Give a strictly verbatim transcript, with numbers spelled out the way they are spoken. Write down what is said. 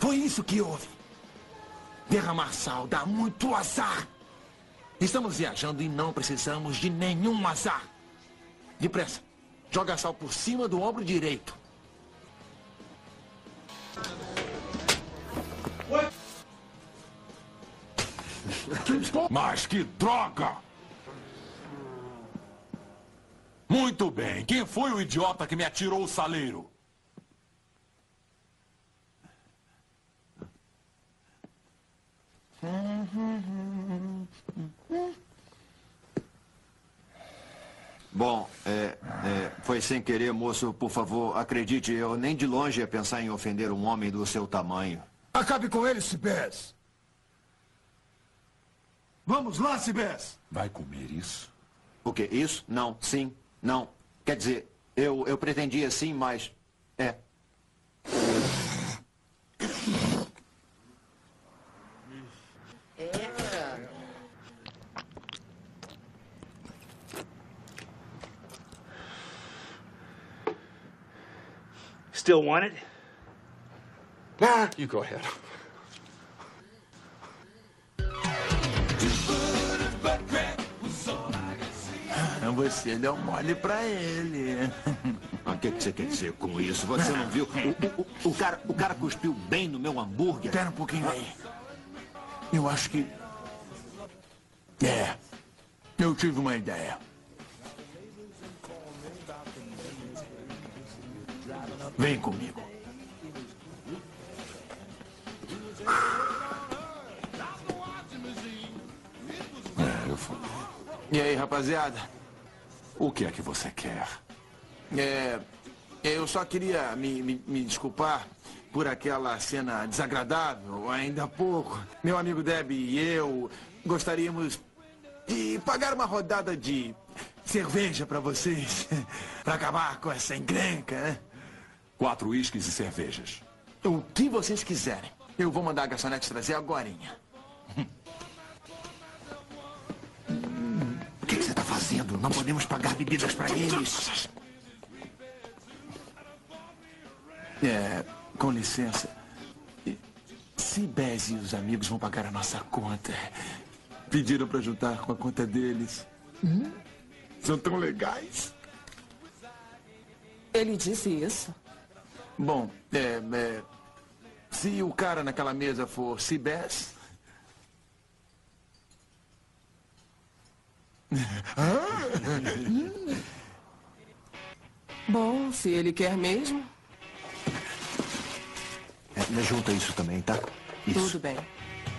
Foi isso que houve. Derramar sal dá muito azar. Estamos viajando e não precisamos de nenhum azar. Depressa. Joga sal por cima do ombro direito. Mas que droga! Muito bem. Quem foi o idiota que me atirou o saleiro? Bom, é, é, foi sem querer, moço. Por favor, acredite, eu nem de longe ia pensar em ofender um homem do seu tamanho. Acabe com ele, Cibés. Vamos lá, Cibés. Vai comer isso? O quê? Isso? Não. Sim. Não. Quer dizer, eu, eu pretendia sim, mas... É. Still want it? Ah, you go ahead. Você deu mole pra ele. O que, que você quer dizer com isso? Você não viu? O, o, o, cara, o cara cuspiu bem no meu hambúrguer. Espera um pouquinho aí. Eu acho que... É. Eu tive uma ideia. Vem comigo. É, eu fui. E aí, rapaziada? O que é que você quer? É... Eu só queria me, me, me desculpar por aquela cena desagradável ainda há pouco. Meu amigo Deb e eu gostaríamos de pagar uma rodada de cerveja pra vocês. Pra acabar com essa encrenca, né? Quatro uísques e cervejas. O que vocês quiserem. Eu vou mandar a garçonete trazer agorinha. O que, que você está fazendo? Não podemos pagar bebidas para eles. É, com licença. Cibés e os amigos vão pagar a nossa conta. Pediram para juntar com a conta deles. Hum? São tão legais. Ele disse isso. Bom, é, é, se o cara naquela mesa for Cibés... Bom, se ele quer mesmo... É, me junta isso também, tá? Isso. Tudo bem.